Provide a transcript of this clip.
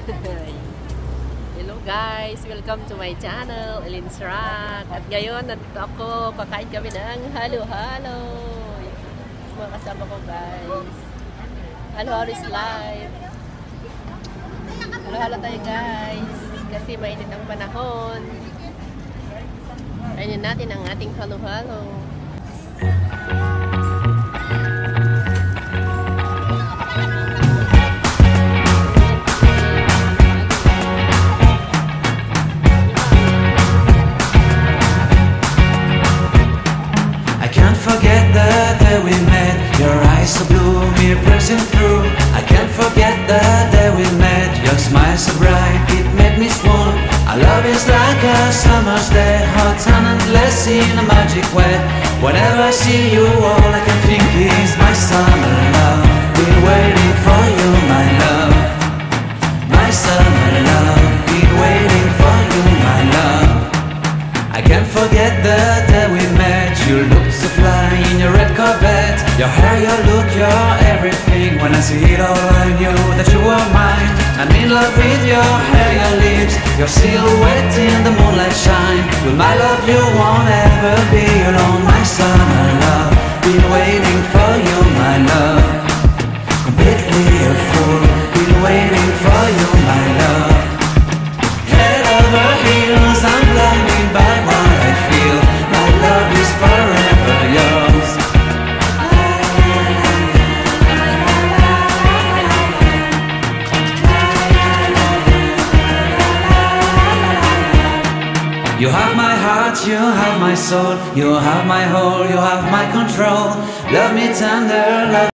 Hello guys! Welcome to my channel, InShot. At ngayon, nandito ako, kakain kami ng halo-halo. Mga kasama ko guys. Halo-halo is live. Halo-halo tayo guys. Kasi mainit ang panahon. Kainin natin ang ating halo-halo. Forget the day we met. Your eyes so blue, me pressing through. I can't forget the day we met. Your smile so bright, it made me swoon. Our love is like a summer's day, hot and endless in a magic way. Whenever I see you, all I can think is my summer love. Been waiting for you, my love. My summer love. Been waiting for you, my love. I can't forget the day we met. You looked so fly in your red Corvette. Your hair, your look, your everything. When I see it all, I knew that you were mine. I'm in love with your hair, your lips, your silhouette in the moonlight shine. With my love you won't ever be alone. My summer love, been waiting for you, my love. Completely a fool, been waiting for you, my love. Head over heels, I'm blinded by what I feel. My love is forever yours. You have my heart, you have my soul, you have my whole, you have my control. Love me tender, love